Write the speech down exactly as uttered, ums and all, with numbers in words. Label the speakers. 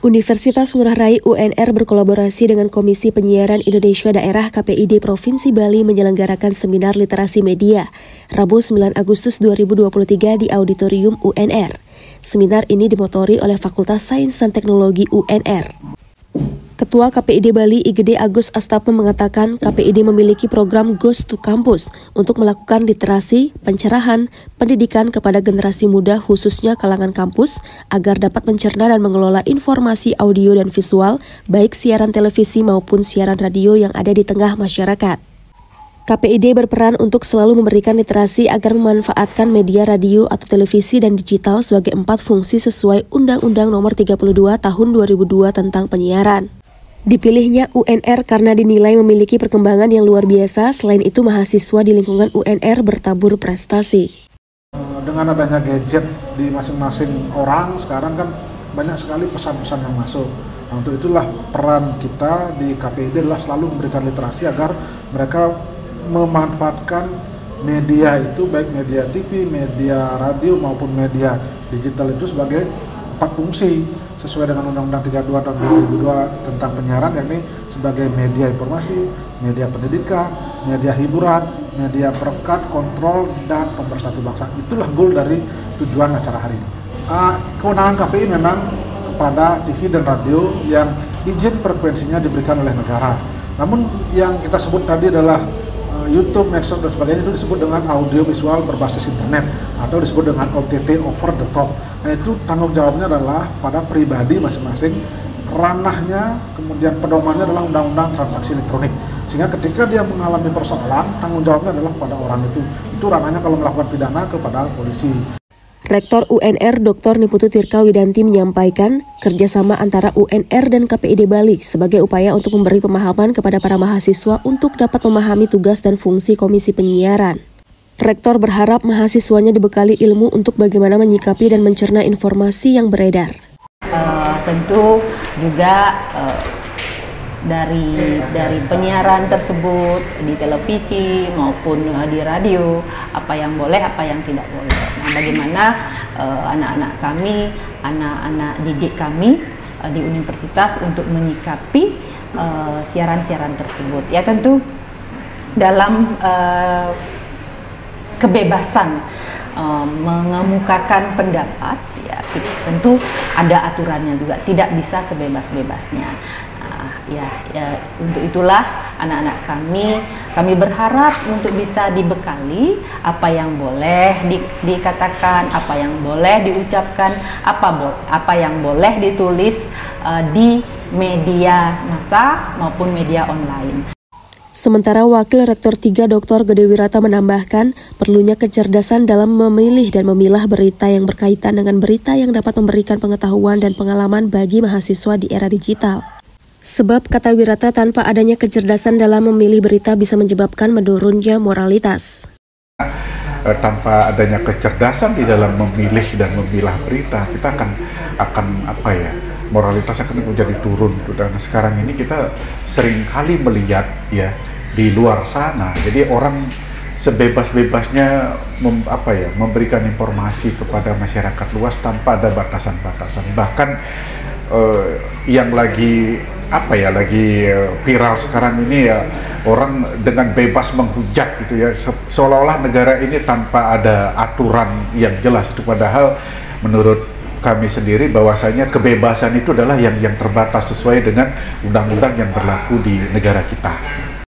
Speaker 1: Universitas Ngurah Rai U N R berkolaborasi dengan Komisi Penyiaran Indonesia Daerah K P I D Provinsi Bali menyelenggarakan seminar literasi media Rabu sembilan Agustus dua ribu dua puluh tiga di Auditorium U N R. Seminar ini dimotori oleh Fakultas Sains dan Teknologi U N R. Ketua K P I D Bali I G D Agus Astapa mengatakan K P I D memiliki program Ghost to Campus untuk melakukan literasi, pencerahan, pendidikan kepada generasi muda khususnya kalangan kampus agar dapat mencerna dan mengelola informasi audio dan visual baik siaran televisi maupun siaran radio yang ada di tengah masyarakat. K P I D berperan untuk selalu memberikan literasi agar memanfaatkan media radio atau televisi dan digital sebagai empat fungsi sesuai Undang-Undang Nomor tiga puluh dua Tahun dua ribu dua tentang penyiaran. Dipilihnya U N R karena dinilai memiliki perkembangan yang luar biasa, selain itu mahasiswa di lingkungan U N R bertabur prestasi.
Speaker 2: Dengan adanya gadget di masing-masing orang, sekarang kan banyak sekali pesan-pesan yang masuk. Nah, untuk itulah peran kita di K P I D adalah selalu memberikan literasi agar mereka memanfaatkan media itu, baik media T V, media radio maupun media digital itu sebagai empat fungsi sesuai dengan Undang-Undang tiga puluh dua tahun dua ribu dua tentang penyiaran, yakni sebagai media informasi, media pendidikan, media hiburan, media perekat, kontrol, dan pemersatu bangsa. Itulah goal dari tujuan acara hari ini. Uh, kewenangan K P I memang kepada T V dan radio yang izin frekuensinya diberikan oleh negara. Namun yang kita sebut tadi adalah YouTube, medsos dan sebagainya itu disebut dengan audio visual berbasis internet atau disebut dengan O T T, over the top. Nah, itu tanggung jawabnya adalah pada pribadi masing-masing, ranahnya, kemudian pedomannya adalah Undang-Undang Transaksi Elektronik. Sehingga ketika dia mengalami persoalan, tanggung jawabnya adalah pada orang itu. Itu ranahnya kalau melakukan pidana kepada polisi.
Speaker 1: Rektor U N R Doktor Niputu Tirka Widanti menyampaikan kerjasama antara U N R dan K P I D Bali sebagai upaya untuk memberi pemahaman kepada para mahasiswa untuk dapat memahami tugas dan fungsi Komisi Penyiaran. Rektor berharap mahasiswanya dibekali ilmu untuk bagaimana menyikapi dan mencerna informasi yang beredar.
Speaker 3: Uh, tentu juga uh, dari dari penyiaran tersebut di televisi maupun uh, di radio, apa yang boleh, apa yang tidak boleh. Nah, bagaimana uh, anak-anak kami, anak-anak didik kami uh, di universitas untuk menyikapi uh, siaran-siaran tersebut. Ya tentu dalam uh, kebebasan uh, mengemukakan pendapat, ya tentu ada aturannya juga, tidak bisa sebebas-bebasnya. Ya, ya, untuk itulah anak-anak kami, kami berharap untuk bisa dibekali apa yang boleh di, dikatakan, apa yang boleh diucapkan, apa bo, apa yang boleh ditulis uh, di media massa maupun media online.
Speaker 1: Sementara Wakil Rektor tiga Doktor Gede Wirata menambahkan perlunya kecerdasan dalam memilih dan memilah berita yang berkaitan dengan berita yang dapat memberikan pengetahuan dan pengalaman bagi mahasiswa di era digital. Sebab, kata Wirata, tanpa adanya kecerdasan dalam memilih berita bisa menyebabkan menurunnya moralitas.
Speaker 4: Tanpa adanya kecerdasan di dalam memilih dan memilah berita, kita akan akan apa ya, moralitas akan menjadi turun. Dan sekarang ini kita sering kali melihat ya di luar sana, jadi orang sebebas-bebasnya mem, apa ya, memberikan informasi kepada masyarakat luas tanpa ada batasan-batasan. Bahkan eh, yang lagi apa ya lagi viral sekarang ini ya, orang dengan bebas menghujat gitu ya, Se seolah-olah negara ini tanpa ada aturan yang jelas. Itu padahal menurut kami sendiri bahwasanya kebebasan itu adalah yang yang terbatas sesuai dengan undang-undang yang berlaku di negara kita.